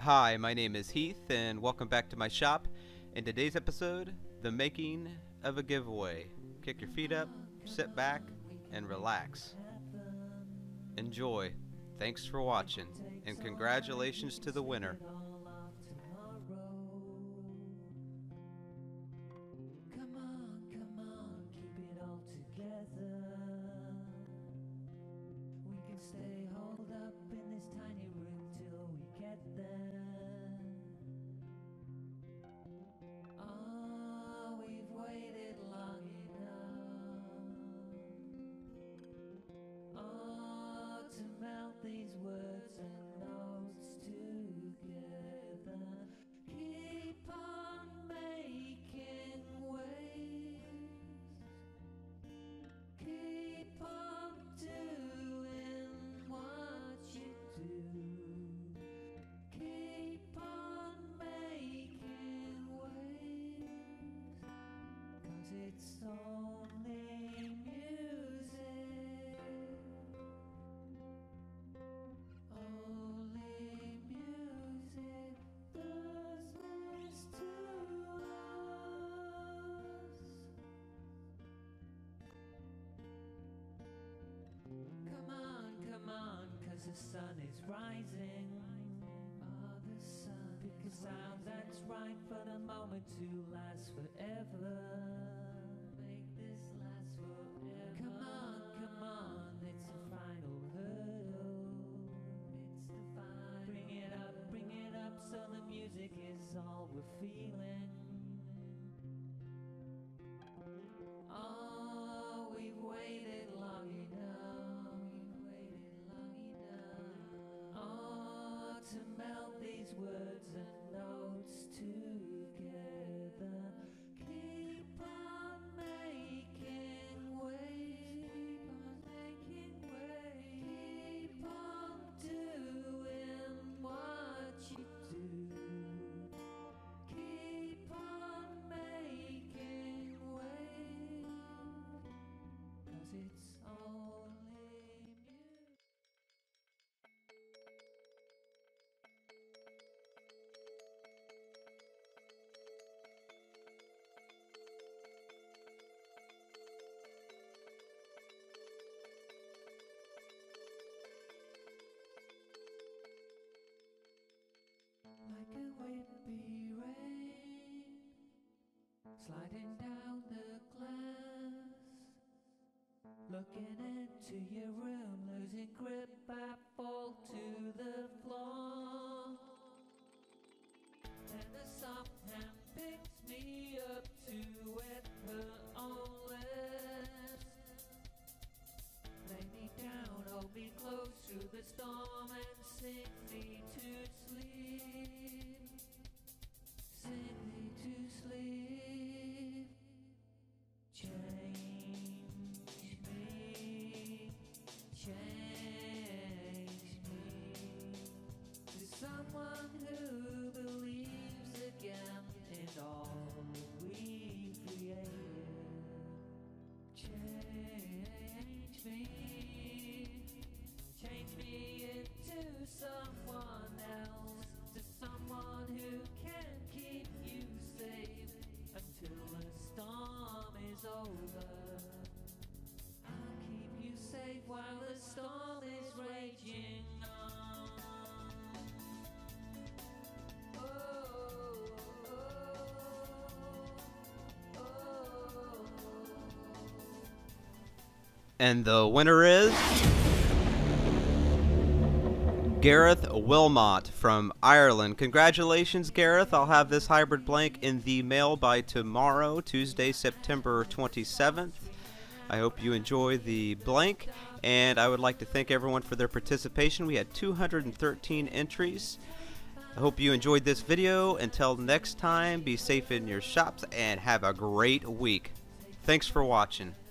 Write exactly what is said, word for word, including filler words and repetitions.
Hi, my name is Heath, and welcome back to my shop. In today's episode, the making of a giveaway. Kick your feet up, sit back, and relax. Enjoy. Thanks for watching, and congratulations to the winner. Come on, come on, keep it all together. We can stay holed up in this tiny room till we get there. Oh, we've waited long enough. Oh, to melt these words and notes together. Keep on making waves. Keep on doing what you do. Keep on making waves. 'Cause it's only music. Only music does this to us. Come on, come on, 'cause the sun is rising. Oh, the sun. Pick a sound that's right for the moment to last forever. Make this last forever. Come on, come on, it's the final hurdle. It's the final. Bring it up, bring it up, so the music is all we're feeling. Oh, we've waited long enough. We've waited long enough. Oh, to melt these words and notes together. Keep on making waves. Keep on making waves. Keep on doing what you do. Keep on making waves. 'Cause it's only music. Like a whippy rain, sliding down the glass. Looking into your room, losing grip, I fall to the floor. And the soft hand picks me up to wet her own lips. Lay me down, hold me close through the storm, and sing me to sleep. Sing me to sleep. Change me, change me to someone who believes again in all we created. Change me, change me into someone else, to someone who can keep you safe until the storm is over. I'll keep you safe while the storm is raging on. Oh, oh, oh, oh. And the winner is Gareth Wilmot from Ireland. Congratulations, Gareth. I'll have this hybrid blank in the mail by tomorrow, Tuesday, September twenty-seventh. I hope you enjoy the blank, and I would like to thank everyone for their participation. We had two hundred thirteen entries. I hope you enjoyed this video. Until next time, be safe in your shops and have a great week. Thanks for watching.